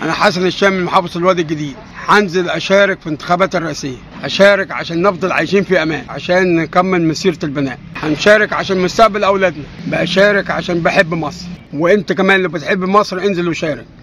انا حسن الشام من محافظه الوادي الجديد. هنزل اشارك في انتخابات الرئاسيه، اشارك عشان نفضل عايشين في امان، عشان نكمل مسيره البناء. هنشارك عشان مستقبل اولادنا، بشارك عشان بحب مصر، وانت كمان اللي بتحب مصر انزل وشارك.